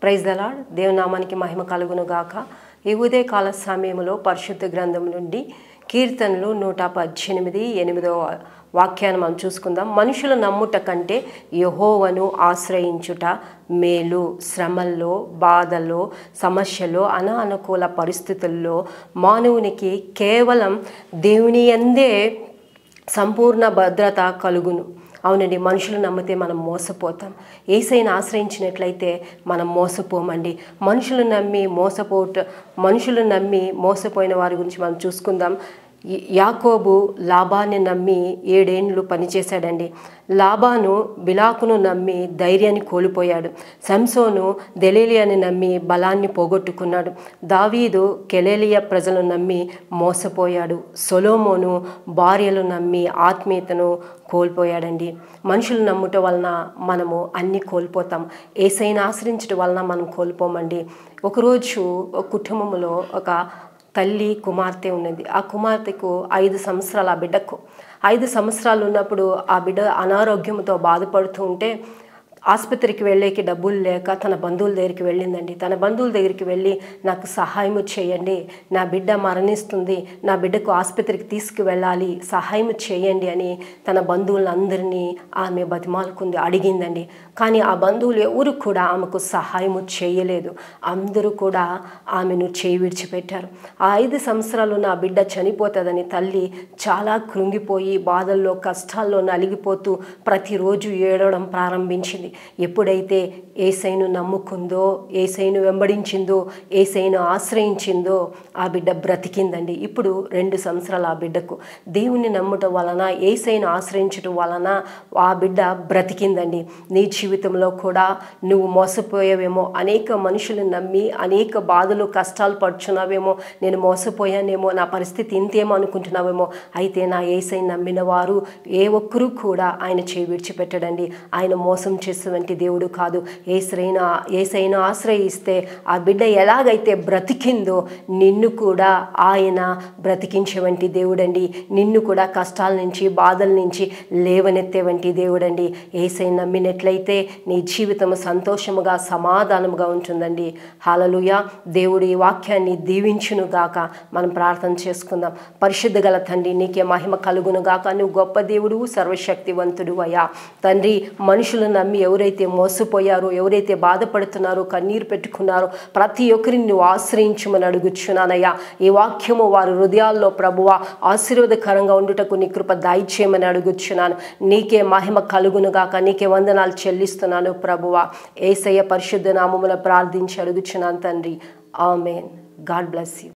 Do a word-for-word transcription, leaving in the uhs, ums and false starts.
Praise the lord. దేవుని నామానికి మహిమ కలుగును గాక. ఈ ఉదయ కాల సమయంలో పరిశుద్ధ గ్రంథం నుండి కీర్తనలు నూట పద్దెనిమిది ఎనిమిదవ వాక్యాన్ని మనం చూసుకుందాం. మనుషులు నమ్ముట కంటే యెహోవాను ఆశ్రయించుట మేలు. శ్రమల్లో, బాధల్లో, సమస్యలో, అనానుకూల పరిస్థితుల్లో మానవునికి కేవలం దేవుని యందే సంపూర్ణ భద్రత కలుగును. అవునండి, మనుషులు నమ్మితే మనం మోసపోతాం. యేసయ్యను ఆశ్రయించినట్లయితే మనం మోసపోమండి. మనుషులు నమ్మి మోసపోట మనుషులు నమ్మి మోసపోయిన వారి గురించి మనం చూసుకుందాం. యాకోబు లాబాన్ని నమ్మి ఏడేండ్లు పనిచేశాడండి. లాబాను బిలాకును నమ్మి ధైర్యాన్ని కోల్పోయాడు. సంసోను దెలీలియాని నమ్మి బలాన్ని పోగొట్టుకున్నాడు. దావీదు కెలేలియా ప్రజలను నమ్మి మోసపోయాడు. సొలొమోను భార్యలు నమ్మి ఆత్మీయతను కోల్పోయాడండి. మనుషులు నమ్ముట వలన మనము అన్నీ కోల్పోతాం. యేసయ్యను ఆశ్రయించడం వలన మనం కోల్పోమండి. ఒకరోజు ఒక కుటుంబంలో ఒక తల్లి కుమార్తె ఉన్నది. ఆ కుమార్తెకు ఐదు సంవత్సరాలు ఆ బిడ్డకు ఐదు సంవత్సరాలు ఉన్నప్పుడు ఆ బిడ్డ అనారోగ్యంతో బాధపడుతూ ఉంటే ఆసుపత్రికి వెళ్ళేకి డబ్బులు లేక తన బంధువుల దగ్గరికి వెళ్ళిందండి. తన బంధువుల దగ్గరికి వెళ్ళి నాకు సహాయం చేయండి, నా బిడ్డ మరణిస్తుంది, నా బిడ్డకు ఆసుపత్రికి తీసుకువెళ్ళాలి, సహాయం చేయండి అని తన బంధువులందరినీ ఆమె బతిమాలుకుంది, అడిగిందండి. కానీ ఆ బంధువులు ఎవరు కూడా ఆమెకు సహాయము చేయలేదు. అందరూ కూడా ఆమెను చేయి విడిచిపెట్టారు. ఆ ఐదు సంవత్సరాలు నా బిడ్డ చనిపోతుందని తల్లి చాలా కృంగిపోయి బాధల్లో కష్టాల్లో నలిగిపోతూ ప్రతిరోజు ఏడవడం ప్రారంభించింది. ఎప్పుడైతే యేసయ్యను నమ్ముకుందో, యేసయ్యను వెంబడించిందో, యేసయ్యను ఆశ్రయించిందో ఆ బిడ్డ బ్రతికిందండి. ఇప్పుడు రెండు సంవత్సరాలు ఆ బిడ్డకు దేవుణ్ణి నమ్మటం వలన, యేసయ్యను ఆశ్రయించటం వలన ఆ బిడ్డ బ్రతికిందండి. నీ జీవితంలో కూడా నువ్వు మోసపోయావేమో, అనేక మనుషులు నమ్మి అనేక బాధలు కష్టాలు పడుచున్నావేమో, నేను మోసపోయానేమో, నా పరిస్థితి ఇంతేమో అనుకుంటున్నావేమో. అయితే నా యేసయ్యను నమ్మిన వారు ఏ ఒక్కరూ కూడా ఆయన చేయి విడిచిపెట్టడండి. ఆయన మోసం చేసేటువంటి దేవుడు కాదు. యేసయ్యను యేసయ్యను ఆశ్రయిస్తే ఆ బిడ్డ ఎలాగైతే బ్రతికిందో నిన్ను కూడా ఆయన బ్రతికించేవంటి దేవుడండి. నిన్ను కూడా కష్టాల నుంచి బాధల నుంచి లేవనెత్తేవంటి దేవుడండి. యేసయ్యను నమ్మినట్లయితే నీ జీవితం సంతోషముగా సమాధానముగా ఉంటుందండి. హల్లెలూయా. దేవుడు ఈ వాక్యాన్ని దీవించును గాక. మనం ప్రార్థన చేసుకుందాం. పరిశుద్ధ గల తండ్రి, నీకే మహిమ కలుగును గాక. నువ్వు గొప్ప దేవుడు, సర్వశక్తివంతుడు అయ్యా. తండ్రి, మనుషులు నమ్మి ఎవరైతే మోసపోయారో, ఎవరైతే బాధపడుతున్నారో, కన్నీరు పెట్టుకున్నారో ప్రతి ఒక్కరిని నువ్వు ఆశ్రయించమని అడుగుచున్నానయ్యా. ఈ వాక్యము వారి హృదయాల్లో ప్రభువా ఆశీర్వాదకరంగా ఉండుటకు నీ కృప దయచేయమని అడుగుచున్నాను. నీకే మహిమ కలుగును గాక. నీకే వందనాలు చెల్లిస్తున్నాను ప్రభువా. యేసయ్య పరిశుద్ధ నామమున ప్రార్థించి అడుగుచున్నాను తండ్రి. ఆమేన్. God bless you.